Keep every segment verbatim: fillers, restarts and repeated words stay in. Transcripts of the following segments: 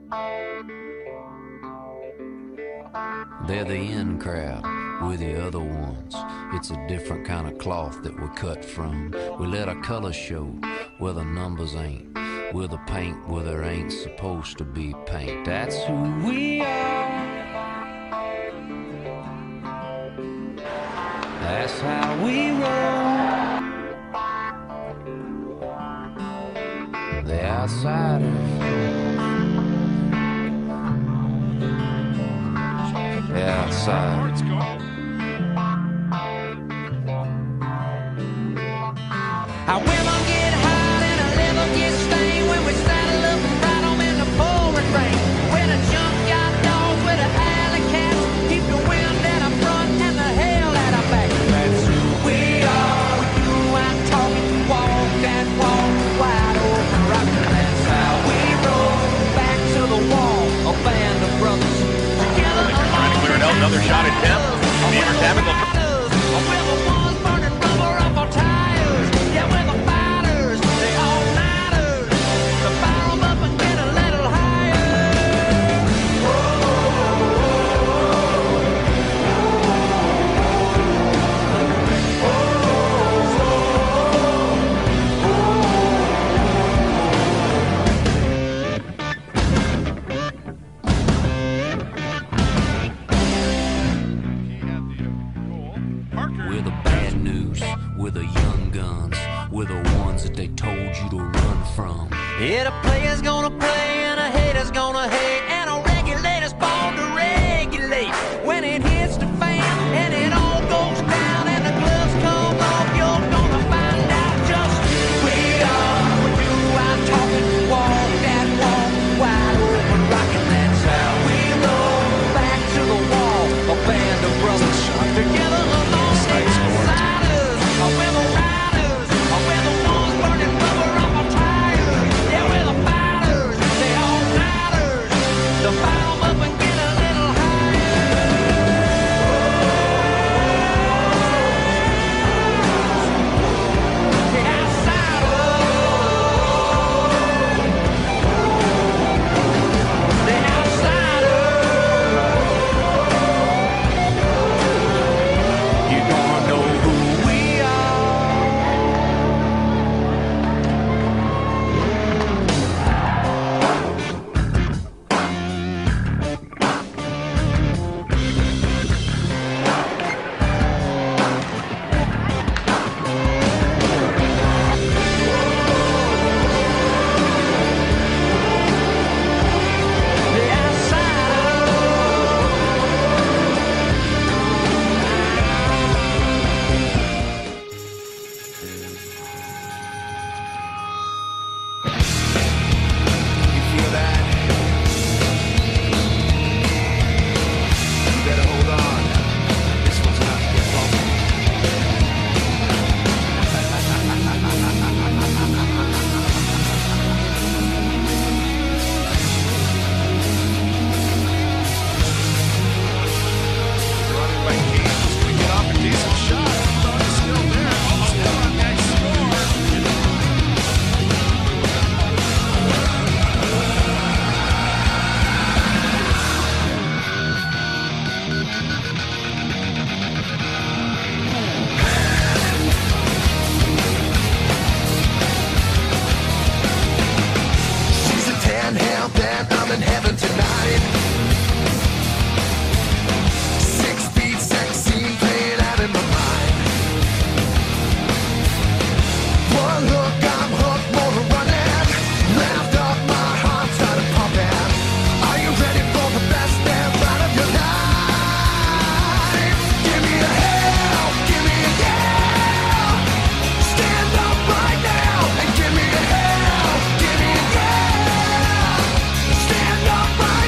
They're the in crowd, we're the other ones. It's a different kind of cloth that we're cut from. We let our colors show where the numbers ain't. We're the paint where there ain't supposed to be paint. That's who we are. That's how we roll. The outsiders. The outsiders. Our women get hot and our liver gets stained when we saddle up and ride 'em in the pouring rain. We're the junkyard dogs, we're the alley cats, keep the wind at our front and the hell at our back. That's who we are. We do our talking, walk that walk, wide open rockin'. That's how we roll. Back to the wall, a band of brothers together. Trying to clear it out. Another shot at Temp. Beavers having the. We're the ones burning rubber off our tires. Yeah, we're the fighters, the all-nighters. So fire 'em up and get a little higher. We're the bad news, we're the young guns, we're the ones that they told you to run from. Yeah, the player's gonna play and a hater's gonna hate, and a regulator's born to regulate. When it hits the fan and it all goes down and the gloves come off, you're gonna find out just who we are. We do our talking, walk that walk, wide open rockin'. That's how we roll. Back to the wall, a band of brothers together along the outsiders. We're the riders, we're the ones burning rubber off our tires. Yeah, we're the fighters, the all-nighters. So fire 'em up and get a little higher. The outsiders. The outsiders. You gonna know who we are. The You feel that? You better hold on. This one's about to get bumpy. Running by Keith, just gonna get off a decent shot. Thought he's still there. Still on that score. She's a tan hell that I'm in heaven tonight. Six feet sex scene playing out in my mind. One look, I'm hooked, more to running. Left up, my heart started pumping. Are you ready for the best damn ride of your life? Give me a hell, give me a yeah. Stand up right now and give me a hell, give me a yeah. Stand up right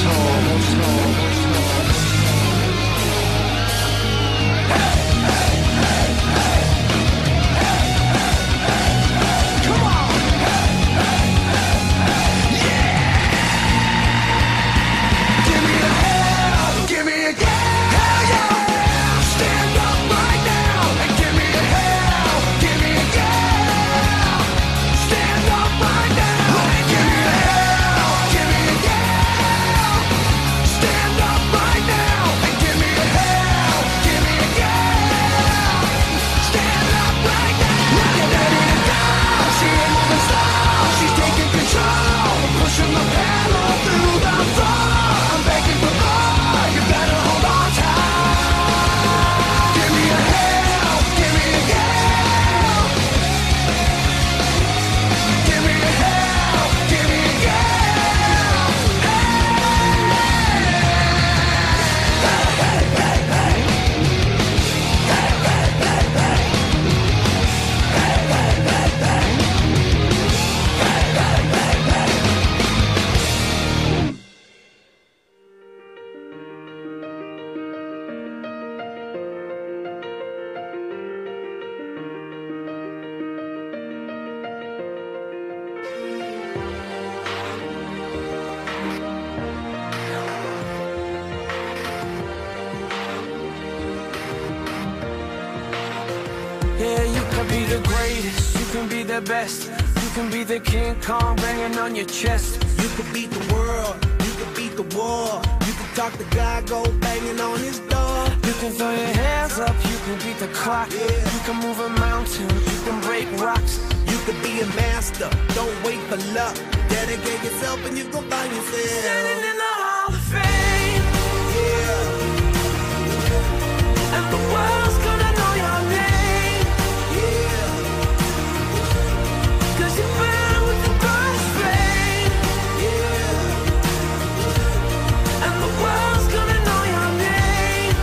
Yeah, you can be the greatest, you can be the best. You can be the King Kong banging on your chest. You could beat the world, you could beat the war. You could talk to God, go banging on his door. You can throw your hands up, you can beat the clock. Yeah. You can move a mountain, you can break rocks. You could be a master, don't wait for luck. Dedicate yourself and you gon' find yourself Standing in the Hall of Fame. Yeah, And the world's gonna know your name. yeah, Cause you burn with the brightest flame. yeah, And the world's gonna know your name.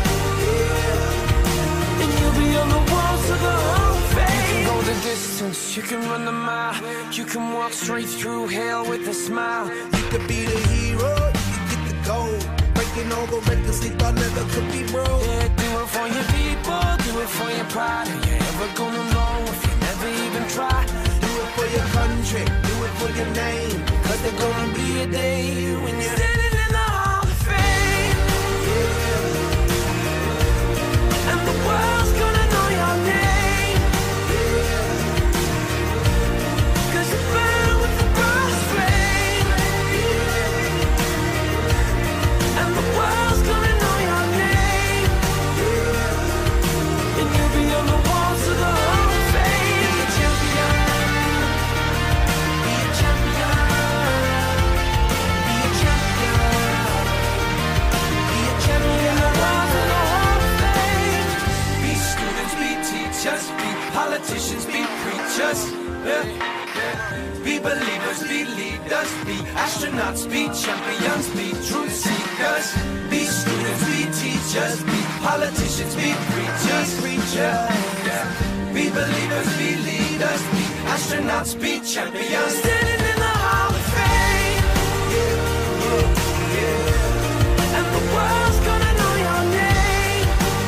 yeah. And you'll be on the walls of the Hall of Fame. You can go the distance, you can run the mile. You can walk straight through hell with a smile. You could be the hero, you could get the gold. Breaking all the records they thought never could be broke. Yeah, do it for your people, do it for your pride. Are you ever gonna know if you never even try? Do it for your country, do it for your name. Cause there's gonna be a day when you're Standing in the Hall of Fame. And the world's gonna know your name. Cause you burn with the brightest flame. And the world's gonna know your name. And you'll be on the walls of the Hall of Fame. Be a champion. Be a champion. Be a champion. Be a champion. The walls of the Hall of Fame. Be students, be teachers, be politicians, be preachers. Yeah. Be believers, be leaders, be astronauts, be champions, be truth seekers. Be students, be teachers, be politicians, be preachers, preachers. Yeah. Be believers, be leaders, be astronauts, be champions. Standing in the Hall of Fame. And the world's gonna know your name.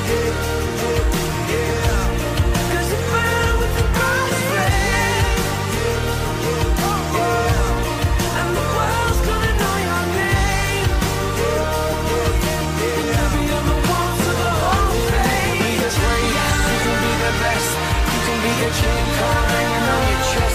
Cause you burn with the brightest flame. And the world's gonna know your name. And you'll be on the walls of the Hall of Fame. You can be the greatest, you can be the best. You can be the King Kong hanging on your chest.